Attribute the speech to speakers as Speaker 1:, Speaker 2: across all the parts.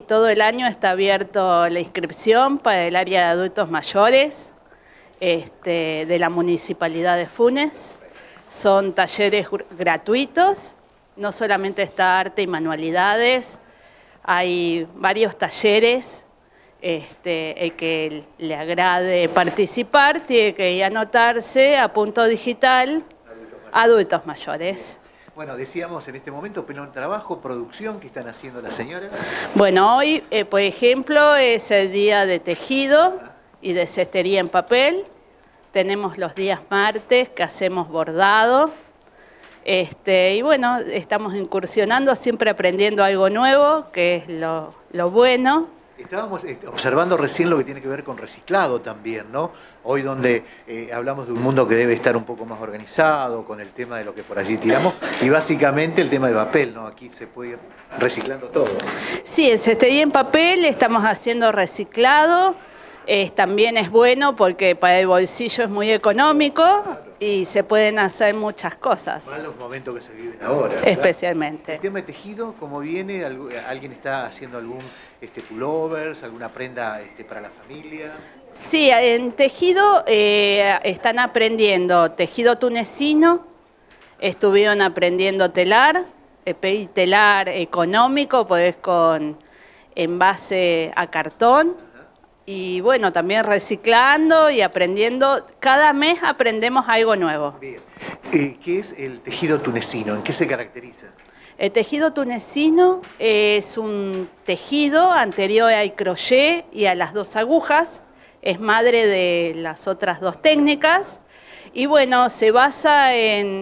Speaker 1: todo el año está abierto la inscripción para el área de adultos mayores de la Municipalidad de Funes. Son talleres gratuitos, no solamente está arte y manualidades, hay varios talleres. El que le agrade participar tiene que ir a anotarse a Punto Digital Adultos Mayores.
Speaker 2: Bueno, decíamos en este momento, pero en trabajo, producción, ¿qué están haciendo las señoras?
Speaker 1: Bueno, hoy, por ejemplo, es el día de tejido y de cestería en papel. Tenemos los días martes que hacemos bordado. Y bueno, estamos incursionando, siempre aprendiendo algo nuevo, que es lo bueno.
Speaker 2: Estábamos observando recién lo que tiene que ver con reciclado también, ¿no? Hoy donde hablamos de un mundo que debe estar un poco más organizado, con el tema de lo que por allí tiramos, y básicamente el tema del papel, ¿no? Aquí se puede ir reciclando todo.
Speaker 1: Sí, en cestería en papel estamos haciendo reciclado, también es bueno porque para el bolsillo es muy económico y se pueden hacer muchas cosas.
Speaker 2: Más los momentos que se viven ahora, ¿verdad?
Speaker 1: Especialmente.
Speaker 2: El tema de tejido, ¿cómo viene? ¿Alguien está haciendo algún pullovers, alguna prenda para la familia?
Speaker 1: Sí, en tejido están aprendiendo tejido tunecino, estuvieron aprendiendo telar, telar económico, pues con envase a cartón. Y bueno, también reciclando y aprendiendo, cada mes aprendemos algo nuevo.
Speaker 2: Bien. ¿Qué es el tejido tunecino? ¿En qué se caracteriza?
Speaker 1: El tejido tunecino es un tejido anterior al crochet y a las dos agujas, es madre de las otras dos técnicas y bueno, se basa en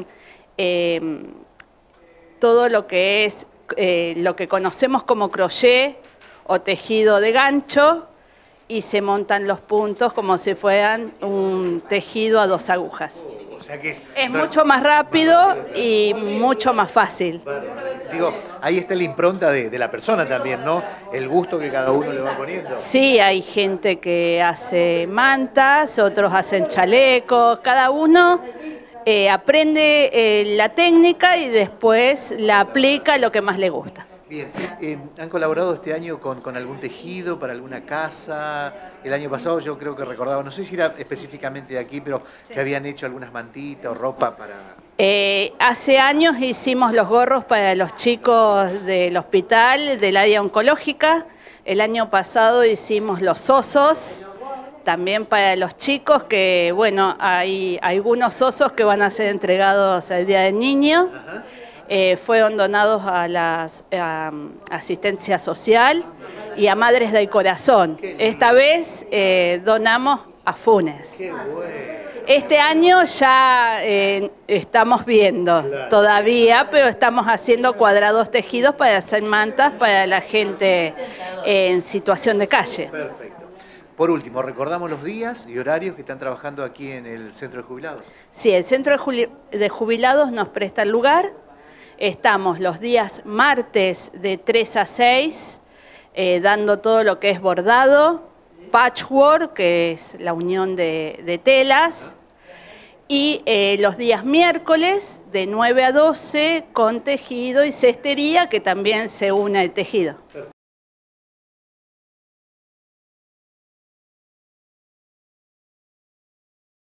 Speaker 1: todo lo que es lo que conocemos como crochet o tejido de gancho, y se montan los puntos como si fueran un tejido a dos agujas.
Speaker 2: O sea que
Speaker 1: es mucho más rápido y mucho más fácil.
Speaker 2: Digo, ahí está la impronta de la persona también, ¿no? El gusto que cada uno le va poniendo.
Speaker 1: Sí, hay gente que hace mantas, otros hacen chalecos, cada uno aprende la técnica y después la aplica a lo que más le gusta.
Speaker 2: Bien, ¿han colaborado este año con algún tejido para alguna casa? El año pasado yo creo que recordaba, no sé si era específicamente de aquí, pero que habían hecho algunas mantitas o ropa para...
Speaker 1: Hace años hicimos los gorros para los chicos del hospital, del área oncológica. El año pasado hicimos los osos, también para los chicos, que bueno, hay algunos osos que van a ser entregados el Día del Niño. Ajá. Fueron donados a la asistencia social y a Madres del Corazón. Esta vez donamos a Funes. Este año ya estamos viendo todavía, pero estamos haciendo cuadrados tejidos para hacer mantas para la gente en situación de calle.
Speaker 2: Perfecto. Por último, recordamos los días y horarios que están trabajando aquí en el Centro de Jubilados.
Speaker 1: Sí, el Centro de Jubilados nos presta el lugar. Estamos los días martes de 3 a 6, dando todo lo que es bordado, patchwork, que es la unión de telas, y los días miércoles de 9 a 12 con tejido y cestería, que también se une al tejido.